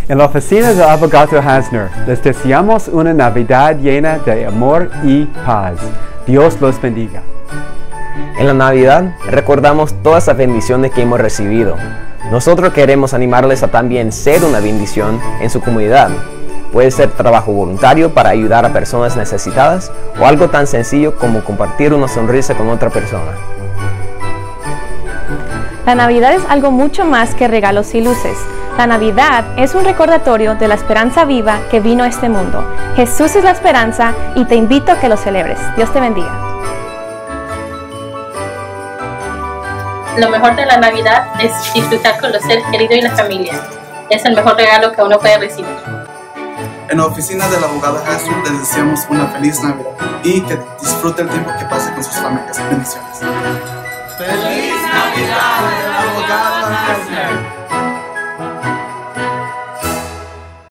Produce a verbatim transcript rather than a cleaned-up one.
En la oficina del abogado Hasner, les deseamos una Navidad llena de amor y paz. Dios los bendiga. En la Navidad recordamos todas las bendiciones que hemos recibido. Nosotros queremos animarles a también ser una bendición en su comunidad. Puede ser trabajo voluntario para ayudar a personas necesitadas o algo tan sencillo como compartir una sonrisa con otra persona. La Navidad es algo mucho más que regalos y luces. La Navidad es un recordatorio de la esperanza viva que vino a este mundo. Jesús es la esperanza y te invito a que lo celebres. Dios te bendiga. Lo mejor de la Navidad es disfrutar con los seres queridos y la familia. Es el mejor regalo que uno puede recibir. En la oficina del abogado Hasner les deseamos una feliz Navidad y que disfrute el tiempo que pase con sus familias. Bendiciones. ¡Feliz Navidad, el abogado Hasner!